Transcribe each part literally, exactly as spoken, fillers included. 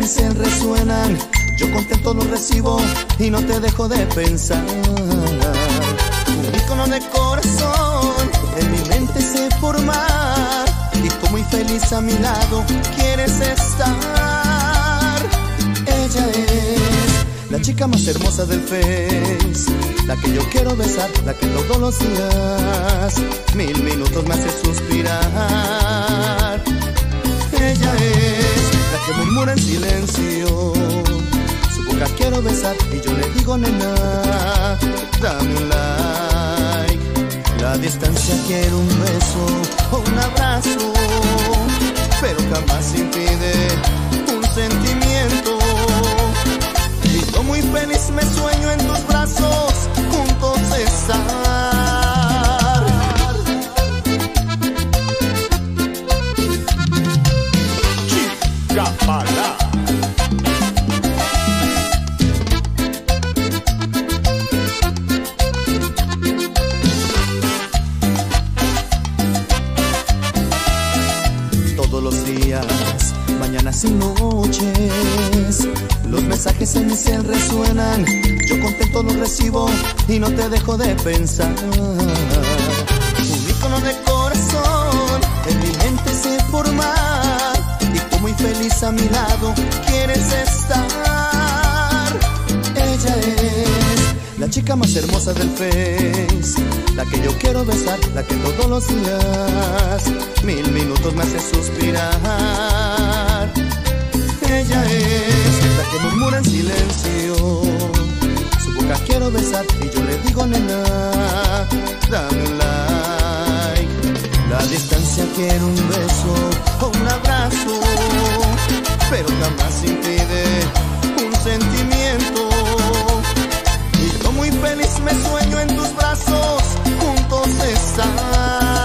cel resuenan. Yo contento lo recibo y no te dejo de pensar. Un icono de corazón en mi mente se forma, y tú muy feliz a mi lado quieres estar. Ella es la chica más hermosa del Face, la que yo quiero besar, la que todos los días mil minutos me hace suspirar. Ella es la que murmura en silencio, su boca quiero besar y yo le digo nena, dame un like. La distancia quiero un beso o un abrazo, pero jamás impide un sentimiento. Y yo muy feliz me sueño en tus brazos, juntos estar. Chica mala. Todos los días, mañanas y noches, los mensajes en mi cel resuenan. Yo contento los recibo y no te dejo de pensar. Un icono de corazón en mi mente se forma, y tú muy feliz a mi lado quieres estar. Ella es la chica más hermosa del Face, la que yo quiero besar, la que todos los días mil minutos me hace suspirar. Ella es la que murmura en silencio, su boca quiero besar y yo le digo nena, dame un like. La distancia quiero un beso o un abrazo, pero jamás impide un sentimiento. Y yo muy feliz me sueño en tus brazos, juntos estar.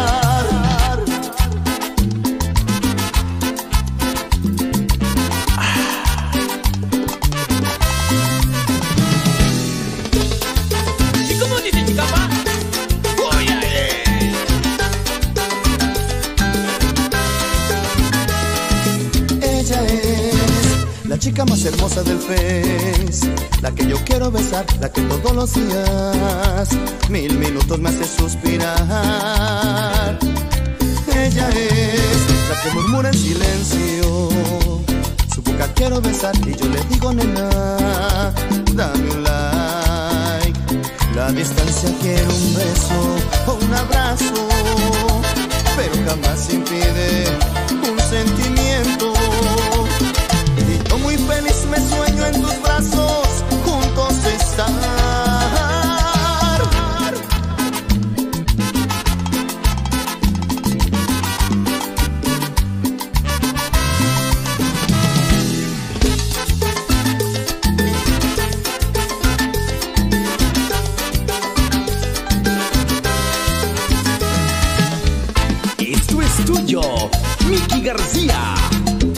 La chica más hermosa del Face, la que yo quiero besar, la que todos los días mil minutos me hace suspirar. Ella es la que murmura en silencio, su boca quiero besar y yo le digo nena, dame un like. La distancia quiero un beso o un abrazo, pero jamás impide un sentimiento. Y yo muy feliz me sueño en tus brazos, juntos estar. Esto es tuyo, Miki García.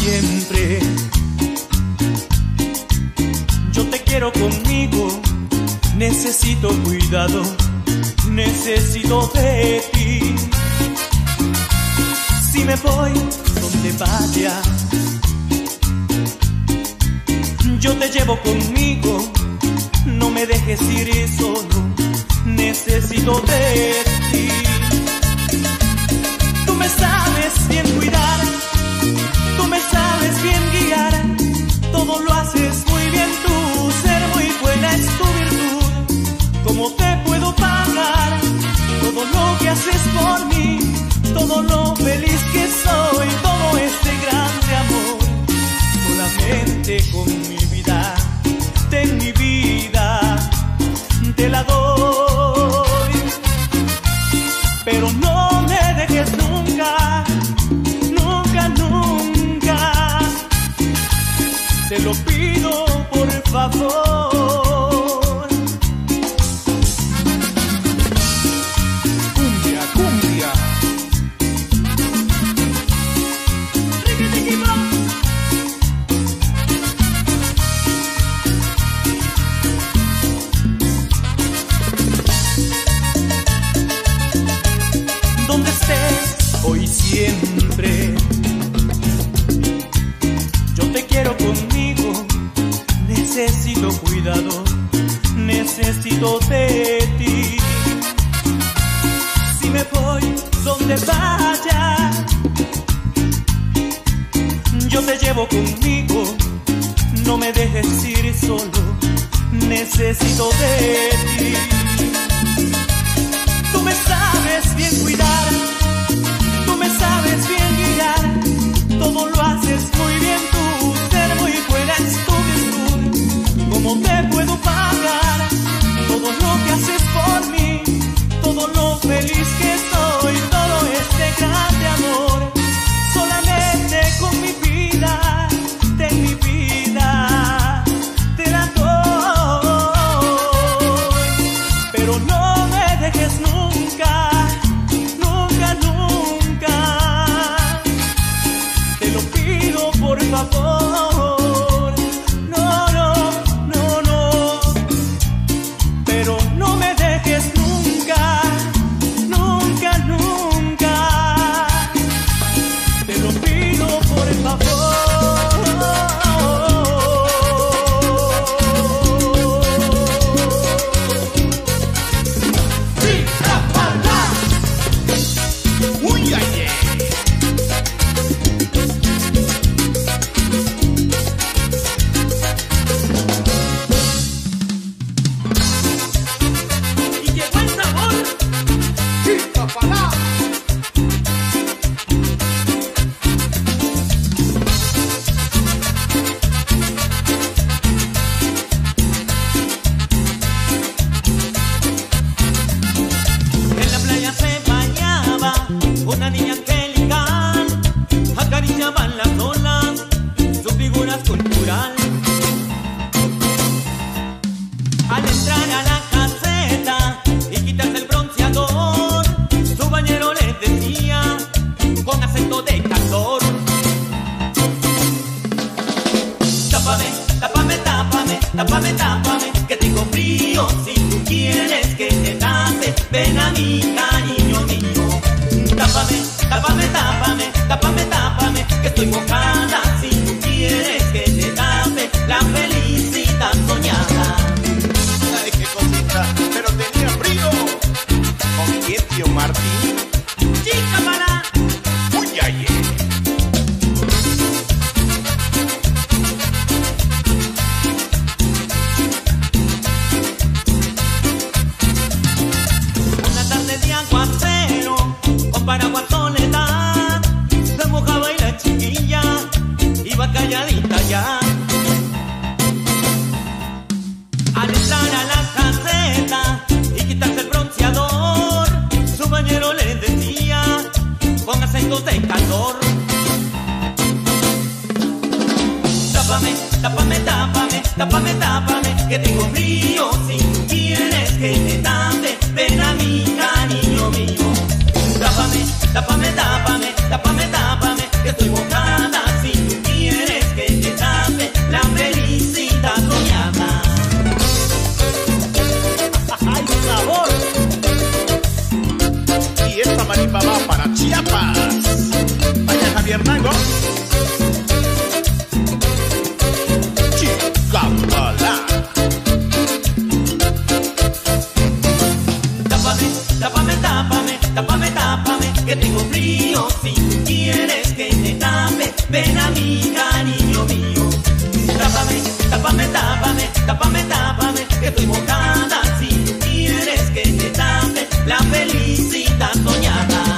siempre. Yo te quiero conmigo, necesito cuidado, necesito de ti. Si me voy donde vaya, yo te llevo conmigo, no me dejes ir solo, necesito de ti. Tú me sabes bien cuidar, tú me sabes bien guiar, todo lo haces muy bien tú, ser muy buena es tu virtud. ¿Cómo te puedo pagar todo lo que haces por mí, todo lo feliz que soy, todo este grande amor? Solamente con mi vida, ten mi vida, te la doy, pero no me dejes nunca, nunca, nunca, te lo pido por favor. Cumbia, cumbia. Donde estés hoy siempre, yo te quiero conmigo, necesito cuidado, necesito de ti. Si me voy donde vaya, yo te llevo conmigo, no me dejes ir solo, necesito de ti. Tú me sabes bien cuidar, tú me sabes bien guiar, todo lo haces muy bien tú, ser muy buena es tu virtud. ¿Cómo te puedo pagar todo lo que haces por mí, todo lo feliz que soy, todo este grande amor? Solamente con mi vida, ten mi vida, te la doy, pero no me dejes nunca, nunca, nunca, te lo pido por favor. No, no, no, no, pero no me dejes nunca, nunca, nunca, te lo pido por favor. Uy, ay, ay. Y llegó el sabor. Chica palá. En la playa se bañaba una niña angelical, acariciaban las olas, su figura escultural. Al entrar a la caseta y quitarse el bronceador, su bañero le decía con acento de cantor: tápame, tápame, tápame, tápame, tápame, que tengo frío. Si tú quieres que te tape, ven a mi cariño mío. Tápame, tápame, tápame, tápame, tápame, que estoy mojada. Si tú quieres que te tape, la felicidad soñada. Ay, qué cosita, pero tenía frío. ¿Con quién, tío Martín? Chica para. Uy, ay, ay. Una tarde de aguacero, con paraguas soledad, se mojaba y la chiquilla iba calladita ya. Al entrar a la caseta y quitarse el bronceador, su bañero le decía con acentos de calor: tápame, tápame, tápame, tápame, tápame, que tengo frío. Si tú quieres que te tape, ven a mi cariño mío. Tápame, tápame, tápame, tápame, tápame, que estoy mojada. Si tú quieres mí, cariño mío. Tápame, tápame, tápame, tápame, tápame, que estoy mojada. Si quieres que te tape la felicidad soñada.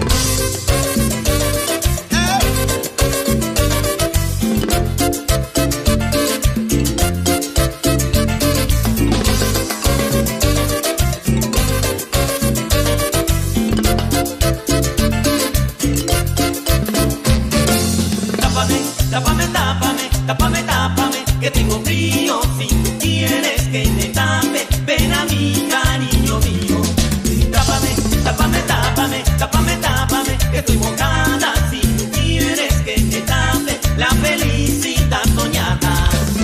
Tápame, tápame, tápame, tápame, que tengo frío. Si tú quieres que te tape, ven a mí, cariño mío. Tápame, tápame, tápame, tápame, tápame, que estoy mojada. Si tú quieres que te tape la felicidad soñada.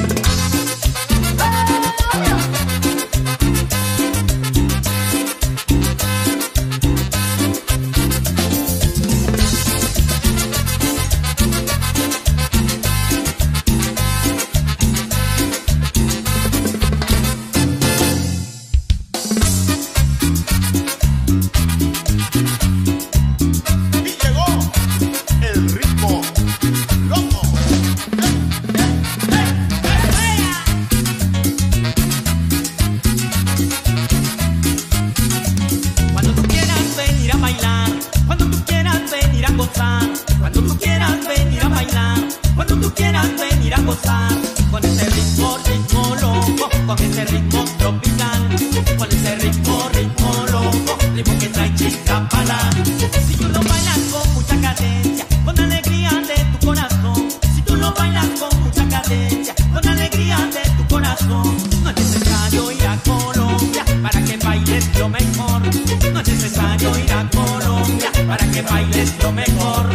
Cuando tú quieras venir a bailar, cuando tú quieras venir a gozar, con ese ritmo, ritmo loco, con ese ritmo tropical, con ese ritmo, ritmo loco, ritmo que trae Chica-Pala. Si tú lo bailas con mucha cadencia, con alegría de tu corazón, si tú lo bailas con mucha cadencia, con alegría de tu corazón, no es necesario ir a Colombia para que bailes lo mejor, no es necesario ir a Colombia para que bailes lo mejor.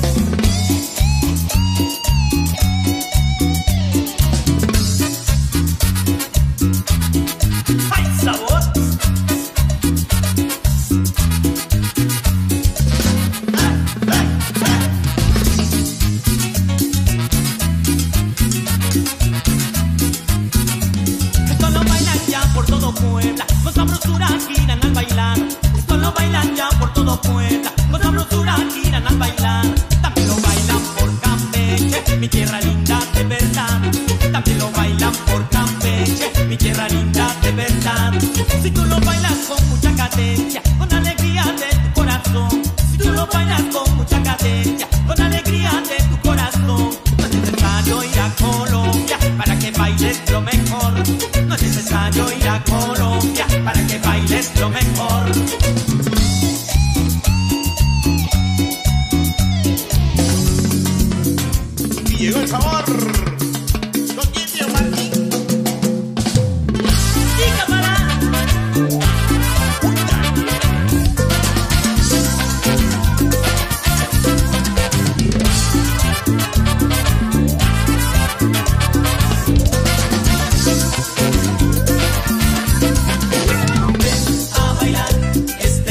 ¡Ay, sabor! Esto lo bailan ya por todo Puebla, con sabrosura giran al bailar. Esto lo bailan ya por todo Puebla, con sabrosura giran al bailar. También lo bailan por Campeche, mi tierra linda de verdad. También lo bailan por Campeche, mi tierra linda de verdad. Si tú lo bailas con mucha cadencia, con alegría de tu corazón, si tú lo bailas con mucha cadencia, con alegría de tu corazón, no es necesario ir a Colombia para que bailes lo mejor. No es necesario ir a Colombia para que bailes lo mejor. Llegó el sabor. Don Indio Martín. Chica-Pala. A bailar este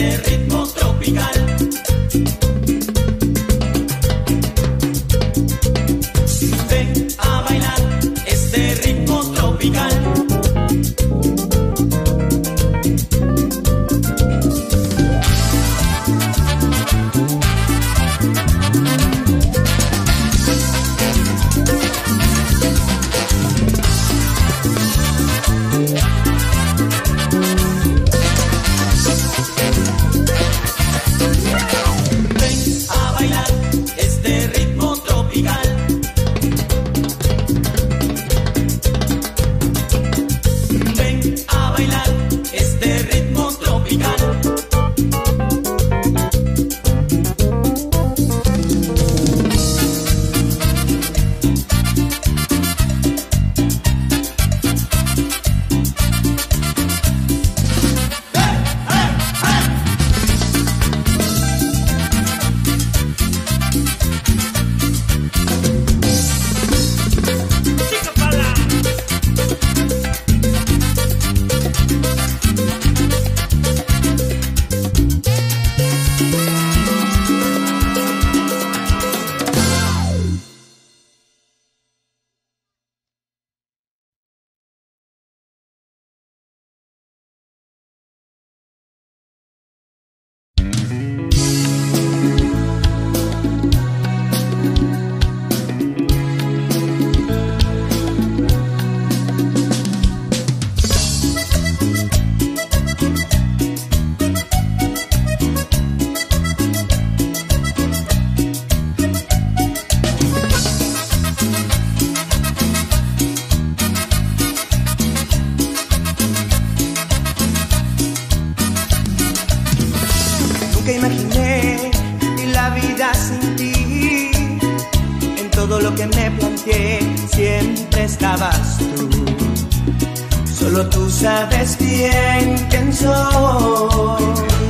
lo que me planteé, siempre estabas tú. Solo tú sabes bien quién soy,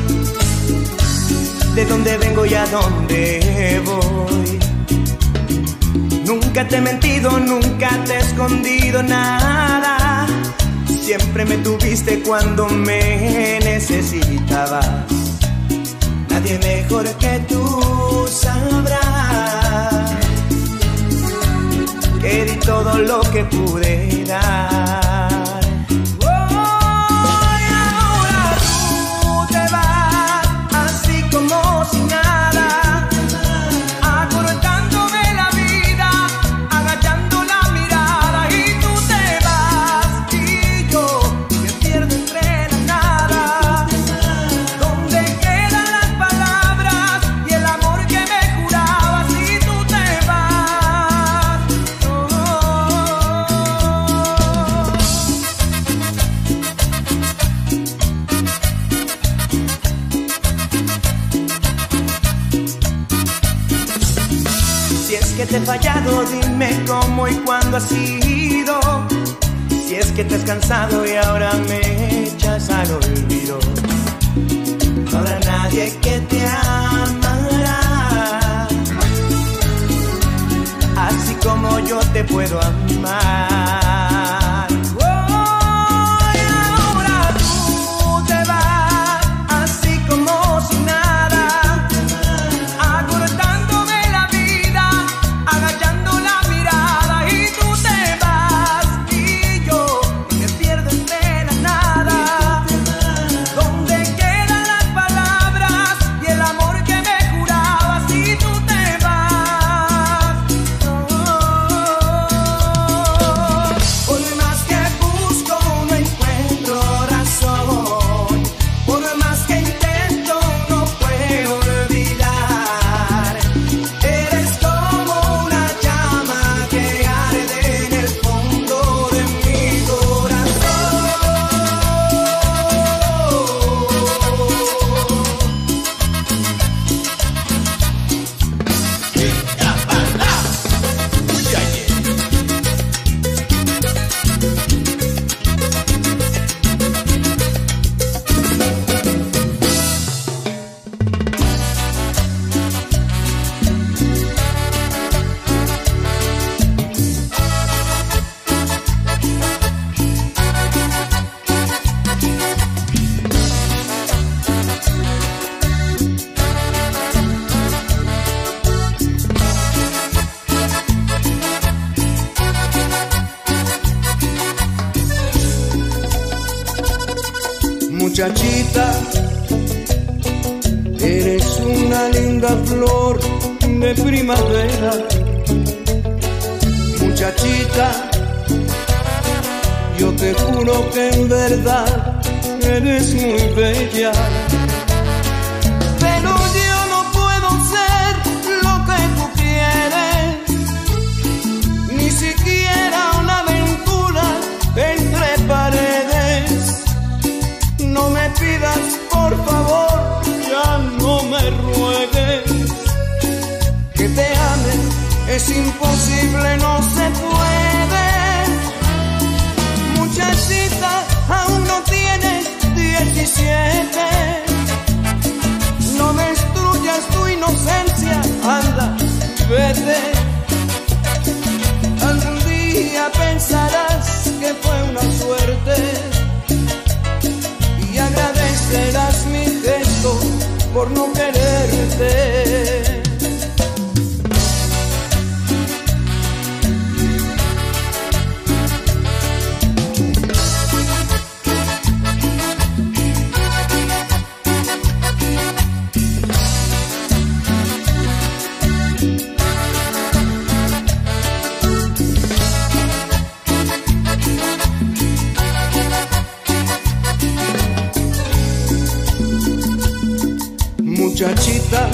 de dónde vengo y a dónde voy. Nunca te he mentido, nunca te he escondido nada. Siempre me tuviste cuando me necesitabas. Nadie mejor que tú sabrá que di todo lo que pude dar. Oh, y ahora tú te vas así como si nada, acortándome la vida, agachando la mirada, y tú te vas y yo me pierdo entre la nada. ¿Dónde quedan las palabras y el amor que me jurabas si tú te vas? Oh, oh, oh. Si es que te he fallado, dime cómo y cuándo ha sido. Si es que te has cansado y ahora me echas al olvido. No habrá nadie que te amará así como yo te puedo amar. Oh, y ahora tú te vas así como si nada, acortándome la vida, agachando la mirada, y tú te vas y yo me pierdo entre la nada. ¿Dónde quedan las palabras y el amor que me jurabas si tú te vas? Oh, por más que busco no encuentro razón, por más que intento no puedo olvidar. Eres como una llama que arde en el fondo de mi corazón. Muchachita, eres una linda flor de primavera. Muchachita, yo te juro que en verdad eres muy bella. Pero yo no puedo ser lo que tú quieres, ni siquiera una aventura entre paredes. No me pidas, por favor, ya no me ruegues. Que te ame es imposible, no se puede. Muchachita, aún no tienes diecisiete. No destruyas tu inocencia, anda, vete. Algún día pensarás que fue una suerte y agradecerás mi gesto por no quererte. Muchachita,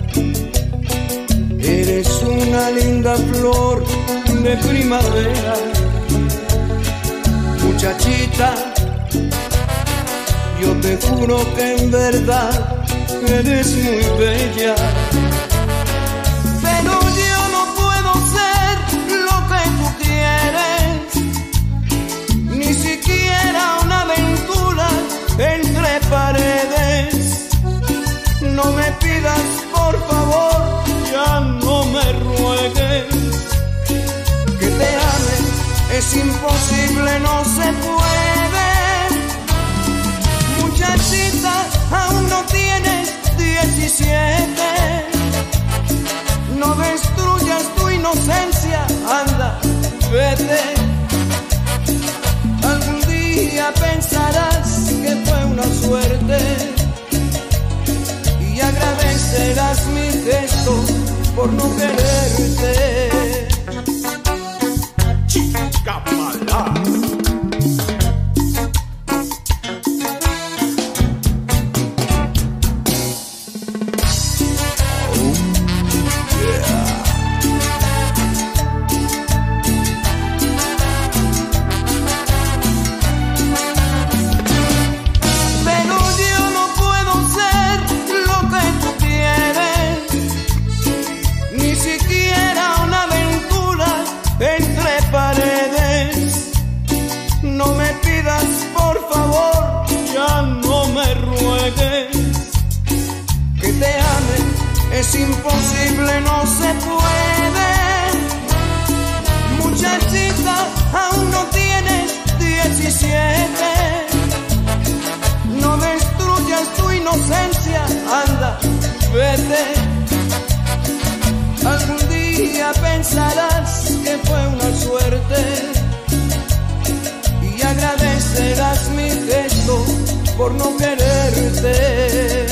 eres una linda flor de primavera. Muchachita, yo te juro que en verdad eres muy bella. Pero yo no puedo ser imposible no se puede. Muchachita, aún no tienes diecisiete. No destruyas tu inocencia, anda, vete. Algún día pensarás que fue una suerte y agradecerás mi gesto por no quererte. Chica mala. No me pidas, por favor, ya no me ruegues. Que te ame es imposible, no se puede. Muchachita, aún no tienes diecisiete. No destruyas tu inocencia, anda, vete. Algún día pensarás que fue una suerte y agradecerás mi gesto por no quererte.